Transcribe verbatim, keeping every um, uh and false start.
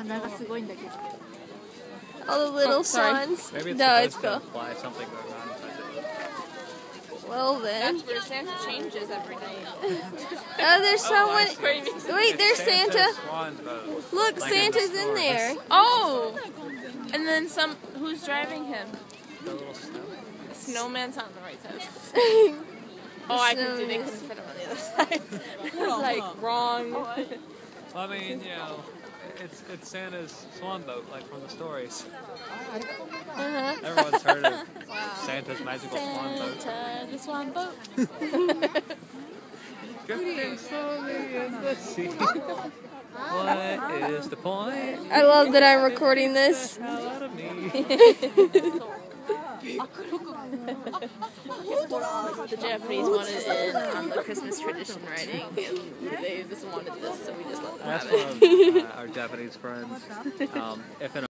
All the little Oh, sorry. swans. Maybe it's No, it's supposed cool. to imply something going on inside it. Well then. That's where Santa changes every night. Oh, there's someone. Crazy. Wait, there's Santa. Swan's boat. Look, Like Santa's the in there. Oh! And then some. Who's driving him? The little snow. The snowman's on the right side. Oh, I can see they Snowman. couldn't fit him on the other side. It was like wrong. Well, I mean, you know, it's it's Santa's swan boat, like from the stories. Uh-huh. Everyone's heard of Santa's magical swan boat. Santa, the swan boat. Drifting slowly in the sea. What is the point? I love that I'm recording this. Hell out of me. The Japanese wanted it on the Christmas tradition writing, and they just wanted this, so we just let them That's have one it. of uh, our Japanese friends. Um, if in a